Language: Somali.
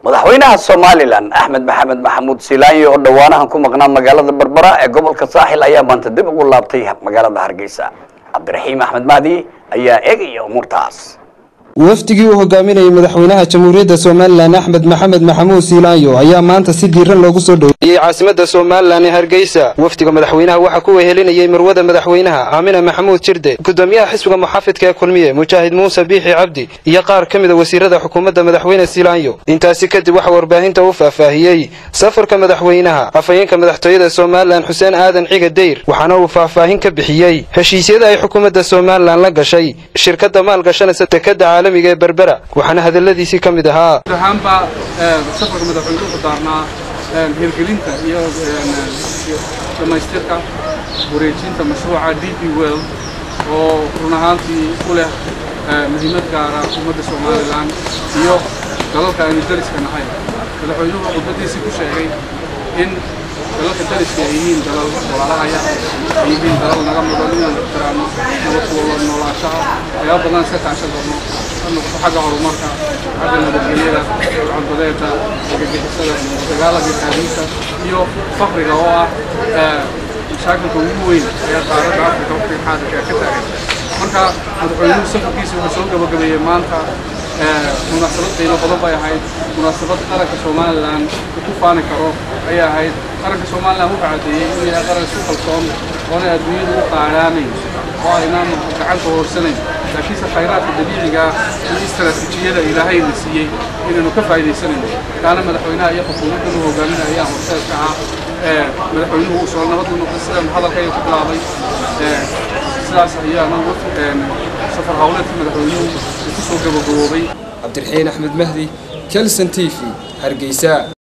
madaxweynaha Soomaaliland Axmed Maxamed Maxamuud Silaanyo oo dhawaanahan ku maqnaa magaalada Berbera ee gobolka Saaxil ayaa maanta dib ugu laabtay magaalada Hargeysa. Cabdiraxiim Axmed Mahdi ayaa eegaya umurtaas. wafdigii uu hogaaminayay madaxweynaha Jamhuuriyadda Soomaaliland Axmed Maxamed Maxamuud Silaanyo ayaa maanta si diiran loogu soo dhaweeyay caasimadda Soomaaliland ee Hargeysa. wafdiga madaxweynaha waxa ku wehelinayay marwada madaxweynaha Aamina Maxamuud Jirde, gudoomiyaha xisbiga muxaafidka ee Kulmiye Mujaahid Muuse Biixi Cabdi iyo qaar kamid ah wasiirada xukuumadda madaxweyne Silaanyo. intaasi kadib waxa warbaahinta uu faahfaahiyay safarka madaxweynaha afayeenka madaxtooyada Soomaaliland Xuseen Aadan Ciga Deyr, waxaana uu faahfaahin ka bixiyay heshiisyada ay xukuumadda Soomaaliland la gashay shirkadda maalgashanaysa dekadda caalamiga ee Berbera. waxaana hadaladiisii kamid ahaa safarka madaxweynuhu daarnaa hirgelinta iyo dhamaystirka wareejinta mashruuca DP World oo run ahaantii u leh muhiimad gaar ah ummadda Soomaaliland iyo dalalka aynu dariska nahay. madaxweynuhu khudbadiisii ku sheegay in dalalka dariska ay yihiin dalal walaalahaya, ay yihiin dalal naga mudan inaan ixtiraamno nabad noolaanshaha ayaa badan iska kaashan doono xagga horumarka, xagga nabadgelyada, cuntadeeda, argagixisada, dagaalka taariikhda iyo faqriga oo ah mashaakilka ugu weyn ee qaaradda Afrika waqtigan xaadirka ka taagan. marka madaxweynuhu safarkiisa wuxuu soo gabagabeeyay maanta munaasabad qiimo badan bay ahayd. munaasabad qaranka Soomaaliland ku faani karo ayay ahayd. qaranka Soomaaliland wuxuu cadeeyay inuu yahay qaran isku kalsoon oo adduunyadu u qaadanayn oo aynaan gacanta hoorsanayn, laakiinse khayraadka dabiiciga iyo istaraatiijiyada Ilaahay na siiyey inaynu ka faa'iidaysanayno. kaana madaxweynaha iyo xukuumadda uu hogaaminaya ayaa horseedka ah. madaxweynuhu uu soo nabad u noqday sida hadalkayga ku bilaabay. sidaas ayaana safar hawleedka madaxweynuhu ku soo gabagaboobay. Cabdiraxiim Axmed Mahdi, Kelson TV, Hargeysa.